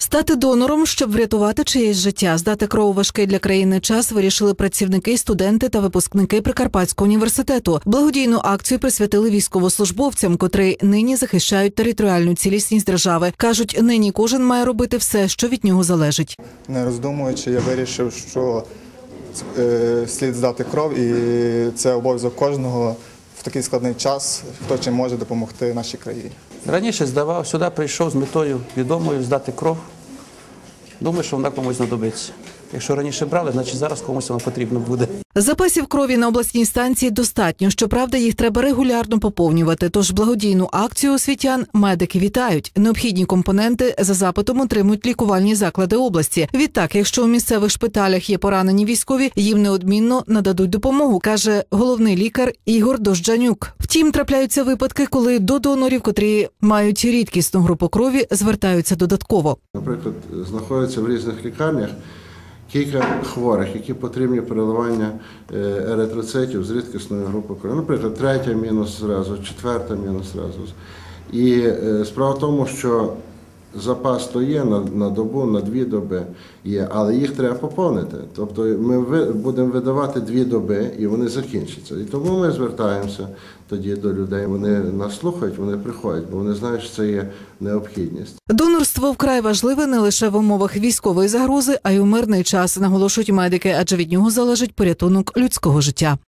Стати донором, щоб врятувати чиєсь життя, здати кров у важкий для країни час вирішили працівники, студенти та випускники Прикарпатського університету. Благодійну акцію присвятили військовослужбовцям, котрі нині захищають територіальну цілісність держави. Кажуть, нині кожен має робити все, що від нього залежить. Не роздумуючи, я вирішив, що слід здати кров, і це обов'язок кожного в такий складний час, хто чим може допомогти нашій країні. Раніше здавав, сюди прийшов з метою відомою здати кров. Думаю, що вона комусь знадобиться. Якщо раніше брали, значить зараз комусь вона потрібна буде. Запасів крові на обласній станції достатньо. Щоправда, їх треба регулярно поповнювати. Тож благодійну акцію освітян медики вітають. Необхідні компоненти за запитом отримують лікувальні заклади області. Відтак, якщо у місцевих шпиталях є поранені військові, їм неодмінно нададуть допомогу, каже головний лікар Ігор Дожджанюк. Втім, трапляються випадки, коли до донорів, котрі мають рідкісну групу крові, звертаються додатково. Наприклад, знаходяться в різних лікарнях кілька хворих, які потрібні переливання еритроцитів з рідкісної групи крові. Наприклад, третя мінус зразу, четверта мінус зразу. І справа в тому, що запас то є на добу, на 2 доби є, але їх треба поповнити. Тобто ми будемо видавати 2 доби і вони закінчаться. І тому ми звертаємося тоді до людей. Вони нас слухають, вони приходять, бо вони знають, що це є необхідність. Донорство вкрай важливе не лише в умовах військової загрози, а й у мирний час, наголошують медики, адже від нього залежить порятунок людського життя.